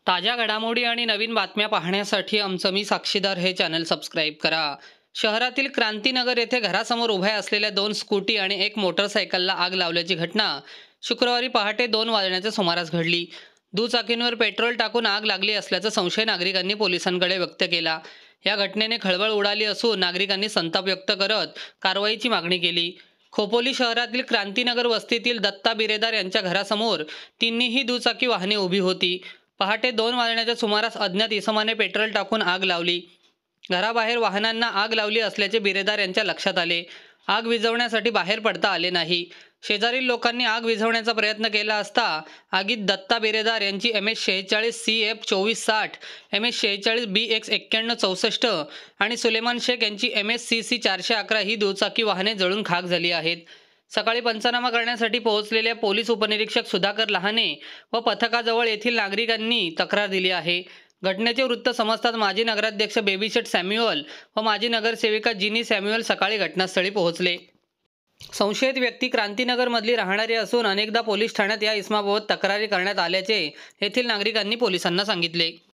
ताज्या घडामोडी आणि नवीन बातम्या पाहण्यासाठी आमचं मी साक्षीदार हे चॅनल सबस्क्राईब करा। शहरातील क्रांतीनगर येथे घरासमोर उभ्या असलेल्या 2 स्कूटी आणि एक मोटरसायकलला आग लावल्याची घटना शुक्रवारी पहाटे 2 वाजण्याच्या सुमारास घडली। दुचाकींवर पेट्रोल टाकून आग लागली असल्याचा संशय नागरिकांनी पोलिसांकडे व्यक्त केला। या घटनेने खळबळ उडाली असून नागरिकांनी संताप व्यक्त करत कारवाईची मागणी केली। खोपोली शहरातील क्रांतीनगर वस्तीतील दत्ता बिरेदार यांच्या घरासमोर तिन्हीही दुचाकी वाहने उभी होती। पहाटे 2 वाजण्याच्या सुमारास अज्ञात इसमाने पेट्रोल टाकून आग लावली। घराबाहेर वाहनांना आग लावली असल्याचे बिरेदार यांच्या लक्षात आले। आग विझवण्यासाठी बाहेर पडता आले नाही। शेजारील लोकांनी आग विझवण्याचा प्रयत्न केला असता आगीत दत्ता बिरेदार यांची MS46 CF 2460, MS46 BX 9164 आणि सुलेमान शेख यांची MSCC 411 ही दुचाकी वाहने जळून खाक झाली आहेत। सकाळी पंचनामा करण्यासाठी पोहोचलेल्या पोलीस उपनिरीक्षक सुधाकर लहाने व पथकाजवळ येथील नागरिकांनी तक्रार दिली आहे। घटनेचे वृत्त समजताच माजी नगराध्यक्ष बेबीशेठ सॅम्युअल व माजी नगरसेविका जिनी सॅम्युअल सकाळी घटनास्थळी पोहोचले। संशयित व्यक्ती क्रांतीनगरमधली राहणारी असून अनेकदा पोलीस ठाण्यात या इसमाबाबत तक्रारी करण्यात आल्याचे येथील नागरिकांनी पोलिसांना सांगितले।